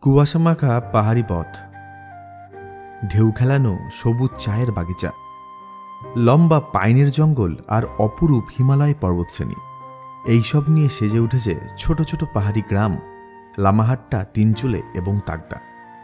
কুয়াশা মাখা পাহাড়ি পথ, ঢেউ খেলানো সবুজ চায়ের বাগিচা, লম্বা পাইনের জঙ্গল আর অপরূপ হিমালয় পর্বতশ্রেণী, এইসব নিয়ে সেজে উঠেছে ছোট ছোট পাহাড়ি গ্রাম লামাহাট্টা, তিনচুলে এবং তাগদা।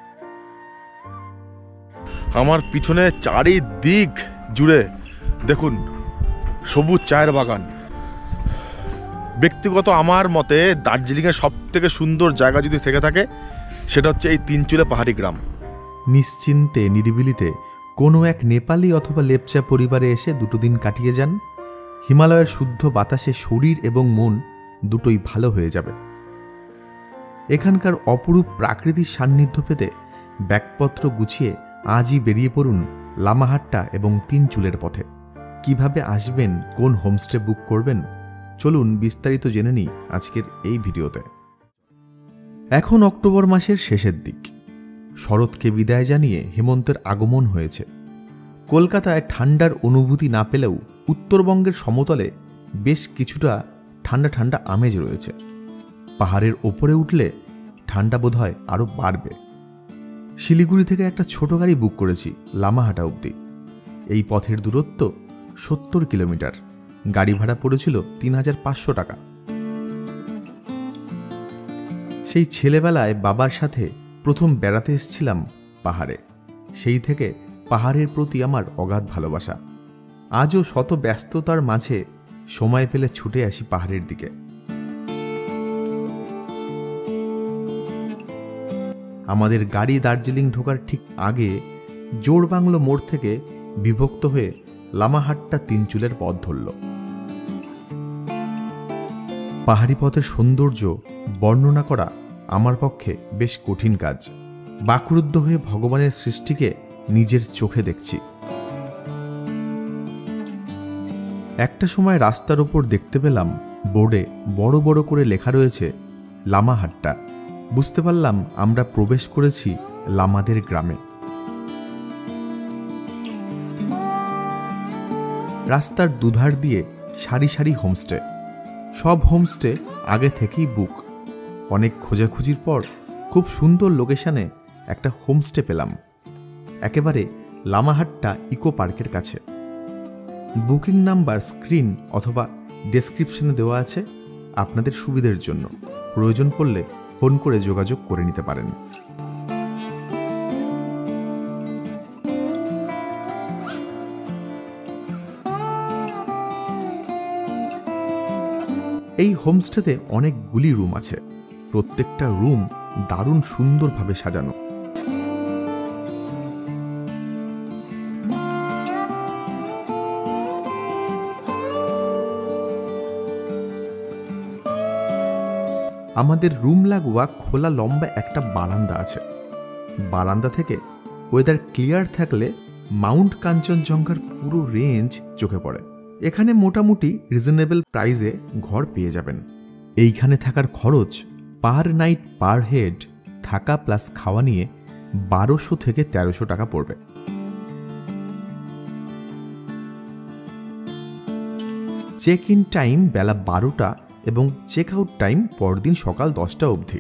আমার পিছনে চারিদিক জুড়ে দেখুন সবুজ চায়ের বাগান। ব্যক্তিগত আমার মতে দার্জিলিংয়ের সব থেকে সুন্দর জায়গা যদি থেকে থাকে সেটা হচ্ছে এই তিনচুলে পাহাড়ি গ্রাম। নিশ্চিন্তে নিরিবিলিতে কোনো এক নেপালি অথবা লেপচা পরিবারে এসে দুটো দিন কাটিয়ে যান, হিমালয়ের শুদ্ধ বাতাসে শরীর এবং মন দুটোই ভালো হয়ে যাবে। এখানকার অপরূপ প্রাকৃতিক সান্নিধ্য পেতে ব্যাগপত্র গুছিয়ে আজই বেরিয়ে পড়ুন লামাহাট্টা এবং তিনচুলের পথে। কিভাবে আসবেন, কোন হোমস্টে বুক করবেন, চলুন বিস্তারিত জেনে নিই আজকের এই ভিডিওতে। এখন অক্টোবর মাসের শেষের দিক, শরৎকে বিদায় জানিয়ে হেমন্তের আগমন হয়েছে। কলকাতায় ঠান্ডার অনুভূতি না পেলেও উত্তরবঙ্গের সমতলে বেশ কিছুটা ঠান্ডা ঠান্ডা আমেজ রয়েছে। পাহাড়ের ওপরে উঠলে ঠান্ডা বোধহয় আরও বাড়বে। শিলিগুড়ি থেকে একটা ছোট গাড়ি বুক করেছি লামাহাটা অবধি। এই পথের দূরত্ব 70 কিলোমিটার। গাড়ি ভাড়া পড়েছিল 3500 টাকা। সেই ছেলেবেলায় বাবার সাথে প্রথম বেড়াতে এসেছিলাম পাহাড়ে। সেই থেকে পাহাড়ের প্রতি আমার অগাধ ভালোবাসা। আজও শত ব্যস্ততার মাঝে সময় পেলে ছুটে আসি পাহাড়ের দিকে। আমাদের গাড়ি দার্জিলিং ঢোকার ঠিক আগে জোড়বাংলো মোড় থেকে বিভক্ত হয়ে লামাহাট্টা তিনচুলের পথ ধরল। পাহাড়ি পথের সৌন্দর্য বর্ণনা করা আমার পক্ষে বেশ কঠিন কাজ। বাকরুদ্ধ হয়ে ভগবানের সৃষ্টিকে নিজের চোখে দেখছি। একটা সময় রাস্তার ওপর দেখতে পেলাম বোর্ডে বড় বড় করে লেখা রয়েছে লামাহাট্টা। বুঝতে পারলাম আমরা প্রবেশ করেছি লামাদের গ্রামে। রাস্তার দুধার দিয়ে সারি সারি হোমস্টে। সব হোমস্টে আগে থেকেই বুক। অনেক খোঁজাখুঁজির পর খুব সুন্দর লোকেশনে একটা হোমস্টে পেলাম, একেবারে লামাহাট্টা ইকো পার্কের কাছে। বুকিং নাম্বার স্ক্রিন অথবা ডেসক্রিপশনে দেওয়া আছে, আপনাদের সুবিধার জন্য প্রয়োজন পড়লে ফোন করে যোগাযোগ করে নিতে পারেন। এই হোমস্টেতে অনেকগুলি রুম আছে। প্রত্যেকটা রুম দারুণ সুন্দরভাবে সাজানো। আমাদের রুম লাগোয়া খোলা লম্বা একটা বারান্দা আছে। বারান্দা থেকে ওয়েদার ক্লিয়ার থাকলে মাউন্ট কাঞ্চনজঙ্ঘার পুরো রেঞ্জ চোখে পড়ে। এখানে মোটামুটি রিজনেবল প্রাইসে ঘর পেয়ে যাবেন। এইখানে থাকার খরচ পার নাইট পার হেড থাকা প্লাস খাওয়া নিয়ে 1200 থেকে 1300 টাকা পড়বে। চেক ইন টাইম বেলা 12টা এবং চেক আউট টাইম পরদিন সকাল 10টা অবধি।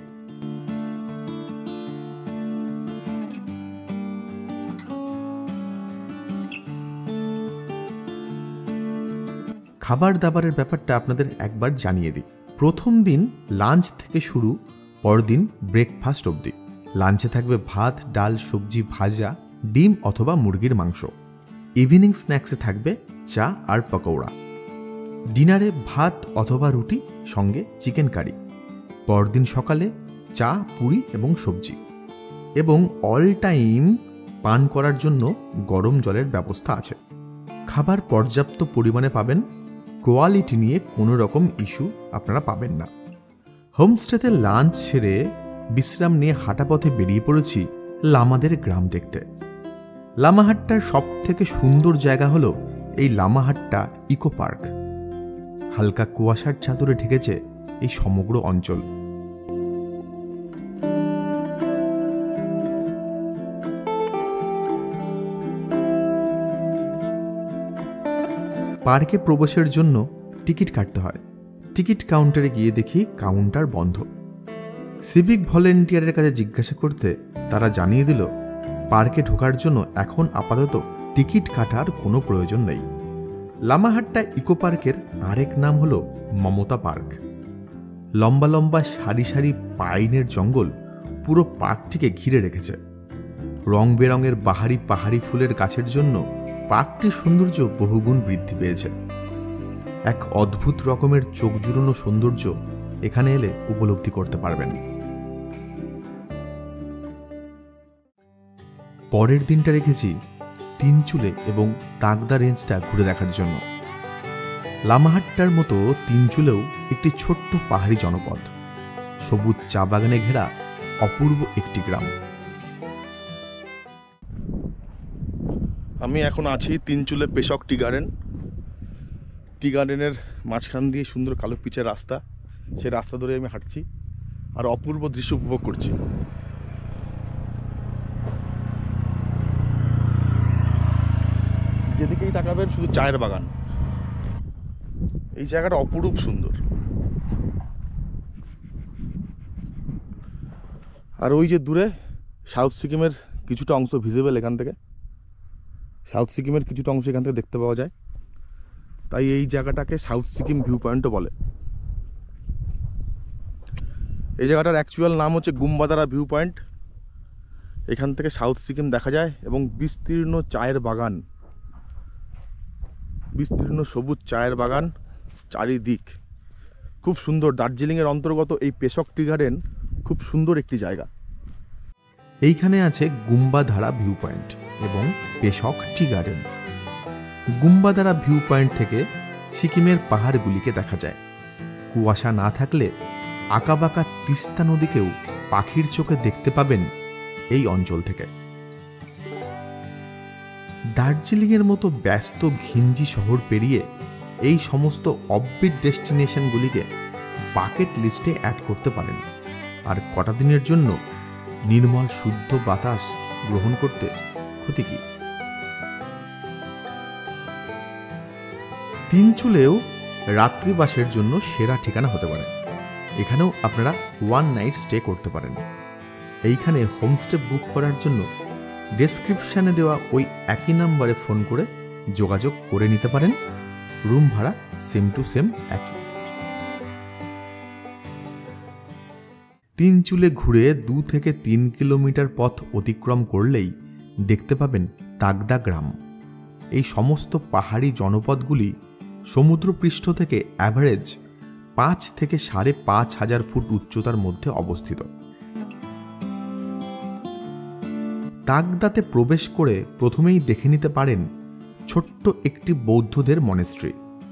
খাবার দাবারের ব্যাপারটা আপনাদের একবার জানিয়ে দিই। প্রথম দিন লাঞ্চ থেকে শুরু, পরদিন ব্রেকফাস্ট অবধি। লাঞ্চে থাকবে ভাত, ডাল, সবজি, ভাজা, ডিম অথবা মুরগির মাংস। ইভিনিং স্ন্যাক্সে থাকবে চা আর পকৌড়া। ডিনারে ভাত অথবা রুটি সঙ্গে চিকেন কারি। পরদিন সকালে চা, পুরি এবং সবজি। এবং অল টাইম পান করার জন্য গরম জলের ব্যবস্থা আছে। খাবার পর্যাপ্ত পরিমাণে পাবেন। কোয়ালিটি নিয়ে কোনো রকম ইস্যু আপনারা পাবেন না। হোমস্টেতে লাঞ্চ ছেড়ে বিশ্রাম নিয়ে হাঁটা পথে বেরিয়ে পড়েছি লামাদের গ্রাম দেখতে। লামাহাট্টার সব থেকে সুন্দর জায়গা হলো এই লামাহাট্টা ইকো পার্ক। হালকা কুয়াশার চাদরে ঢেকেছে এই সমগ্র অঞ্চল। পার্কে প্রবেশের জন্য টিকিট কাটতে হয়। টিকিট কাউন্টারে গিয়ে দেখি কাউন্টার বন্ধ। সিভিক ভলেন্টিয়ারের কাছে জিজ্ঞাসা করতে তারা জানিয়ে দিল পার্কে ঢোকার জন্য এখন আপাতত টিকিট কাটার কোনো প্রয়োজন নেই। লামাহাট্টা ইকো পার্কের আরেক নাম হলো মমতা পার্ক। লম্বা লম্বা সারি সারি পাইনের জঙ্গল পুরো পার্কটিকে ঘিরে রেখেছে। রং বেরঙের বাহারি পাহাড়ি ফুলের গাছের জন্য পার্কটির সৌন্দর্য বহুগুণ বৃদ্ধি পেয়েছে। এক অদ্ভুত রকমের চোখ জুড়োনো সৌন্দর্য এখানে এলে উপলব্ধি করতে পারবেন। পরের দিনটা রেখেছি তিনচুলে এবং তাগদা রেঞ্জটা ঘুরে দেখার জন্য। লামাহাট্টার মতো তিনচুলেও একটি ছোট্ট পাহাড়ি জনপদ, সবুজ চা বাগানে ঘেরা অপূর্ব একটি গ্রাম। আমি এখন আছি তিনচুলে পেশক টি গার্ডেন। টি গার্ডেনের মাঝখান দিয়ে সুন্দর কালো পিচের রাস্তা, সেই রাস্তা ধরে আমি হাঁটছি আর অপূর্ব দৃশ্য উপভোগ করছি। যেদিকেই তাকাবেন শুধু চায়ের বাগান। এই জায়গাটা অপরূপ সুন্দর। আর ওই যে দূরে সাউথ সিকিমের কিছুটা অংশ ভিজিবল, এখান থেকে সাউথ সিকিমের কিছুটা অংশ এখান থেকে দেখতে পাওয়া যায়। তাই এই জায়গাটাকে সাউথ সিকিম ভিউ পয়েন্টও বলে। এই জায়গাটার অ্যাকচুয়াল নাম হচ্ছে গুম্বাদারা ভিউ পয়েন্ট। এখান থেকে সাউথ সিকিম দেখা যায় এবং বিস্তীর্ণ চায়ের বাগান, বিস্তীর্ণ সবুজ চায়ের বাগান চারিদিক। খুব সুন্দর। দার্জিলিংয়ের অন্তর্গত এই পেশক টি গার্ডেন খুব সুন্দর একটি জায়গা। এইখানে আছে গুম্বাধারা ভিউ পয়েন্ট এবং Peshok tea garden. Gumbadhara view point থেকে সিকিমের পাহাড়গুলিকে দেখা যায়। কুয়াশা না থাকলে আঁকাবাঁকা তিস্তা নদীকেও পাখির চোখে দেখতে পাবেন এই অঞ্চল থেকে। দার্জিলিংয়ের মতো ব্যস্ত ঘিঞ্জি শহর পেরিয়ে এই সমস্ত অফবিট ডেস্টিনেশনগুলিকে বাকেট লিস্টে অ্যাড করতে পারেন আর কটা দিনের জন্য নির্মল শুদ্ধ বাতাস গ্রহণ করতে ক্ষতি কি। তিনচুলেও রাত্রিবাসের জন্য সেরা ঠিকানা হতে পারে। এখানেও আপনারা ওয়ান নাইট স্টে করতে পারেন। এইখানে হোমস্টে বুক করার জন্য ডেসক্রিপশানে দেওয়া ওই একই নাম্বারে ফোন করে যোগাযোগ করে নিতে পারেন। রুম ভাড়া সেম টু সেম একই। তিনচুলে ঘুরে 2 থেকে 3 কিলোমিটার পথ অতিক্রম করলেই দেখতে পাবেন তাগদা গ্রাম। এই সমস্ত পাহাড়ি জনপদগুলি সমুদ্রপৃষ্ঠ থেকে অ্যাভারেজ 5 থেকে 5,500 ফুট উচ্চতার মধ্যে অবস্থিত। তাগদাতে প্রবেশ করে প্রথমেই দেখে নিতে পারেন ছোট্ট একটি বৌদ্ধদের মনেস্ট্রি।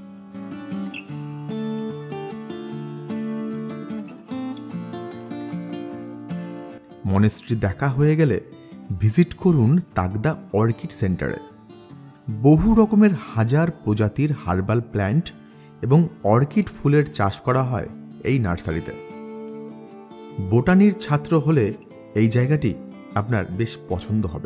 মনেস্ট্রি দেখা হয়ে গেলে ভিজিট করুন তাগদা অর্কিড সেন্টারে। বহু রকমের হাজার প্রজাতির হার্বাল প্ল্যান্ট এবং অর্কিড ফুলের চাষ করা হয় এই নার্সারিতে। বোটানির ছাত্র হলে এই জায়গাটি আপনার বেশ পছন্দ হবে।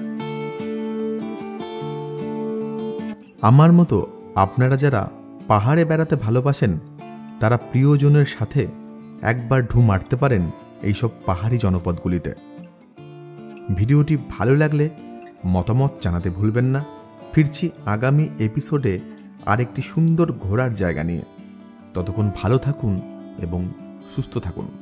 আমার মতো আপনারা যারা পাহাড়ে বেড়াতে ভালোবাসেন তারা প্রিয়জনের সাথে একবার ঢু মারতে পারেন এইসব পাহাড়ি জনপদগুলিতে। ভিডিওটি ভালো লাগলে মতামত জানাতে ভুলবেন না। ফিরছি আগামী এপিসোডে আরেকটি সুন্দর ঘোরার জায়গা নিয়ে। ততক্ষণ ভালো থাকুন এবং সুস্থ থাকুন।